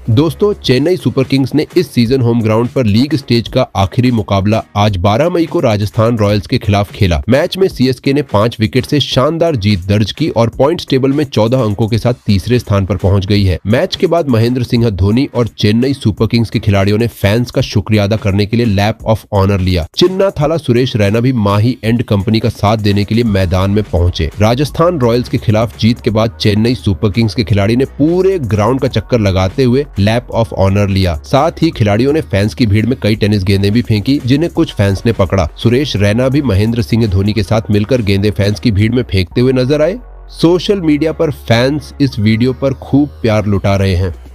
दोस्तों, Chennai super kings ने इस सीजन होम ग्राउंड पर लीग स्टेज का आखिरी मुकाबला आज 12 मई को राजस्थान रॉयल्स के खिलाफ खेला। मैच में सीएसके ने 5 विकेट से शानदार जीत दर्ज की और पॉइंट्स टेबल में 14 अंकों के साथ तीसरे स्थान पर पहुंच गई है। मैच के बाद महेंद्र सिंह धोनी और चेन्नई सुपर किंग्स के खिलाड़ियों ने फैंस का शुक्रिया अदा करने के लिए लैप ऑफ ऑनर लिया। चिन्ना थाला सुरेश रैना भी माही एंड कंपनी का साथ देने के लिए मैदान में पहुंचे। राजस्थान रॉयल्स के खिलाफ जीत के बाद चेन्नई सुपर किंग्स के खिलाड़ी ने पूरे ग्राउंड का चक्कर लगाते हुए लैप ऑफ ऑनर लिया। साथ ही खिलाड़ियों ने फैंस की भीड़ में कई टेनिस गेंदें भी फेंकी, जिन्हें कुछ फैंस ने पकड़ा। सुरेश रैना भी महेंद्र सिंह धोनी के साथ मिलकर गेंदें फैंस की भीड़ में फेंकते हुए नजर आए। सोशल मीडिया पर फैंस इस वीडियो पर खूब प्यार लुटा रहे हैं।